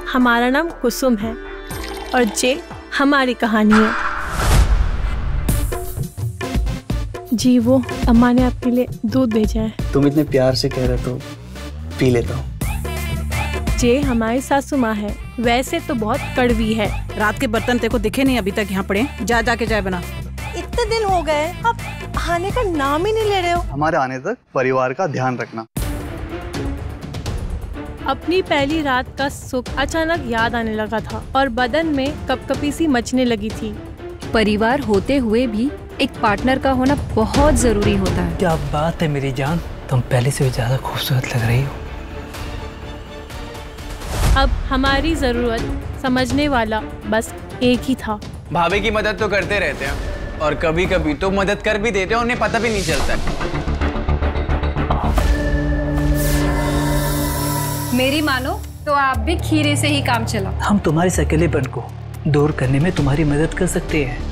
हमारा नाम कुसुम है और जे हमारी कहानी है। जी वो अम्मा ने आपके लिए दूध भेजा है। तुम इतने प्यार से कह रहे तो पी लेता हूँ। जे हमारी सासू माँ है, वैसे तो बहुत कड़वी है। रात के बर्तन तेरे को दिखे नहीं अभी तक यहाँ पड़े? जा जाके चाय बना। इतने दिन हो गए, अब आने का नाम ही नहीं ले रहे हो। हमारे आने तक परिवार का ध्यान रखना। अपनी पहली रात का सुख अचानक याद आने लगा था और बदन में कपकपी सी मचने लगी थी। परिवार होते हुए भी एक पार्टनर का होना बहुत जरूरी होता है। क्या बात है मेरी जान, तुम पहले से भी ज्यादा खूबसूरत लग रही हो। अब हमारी जरूरत समझने वाला बस एक ही था। भाभी की मदद तो करते रहते हैं और कभी कभी तो मदद कर भी देते हैं, उन्हें पता भी नहीं चलता। मेरी मानो तो आप भी खीरे से ही काम चलाओ। हम तुम्हारे इस अकेलेपन को दूर करने में तुम्हारी मदद कर सकते हैं।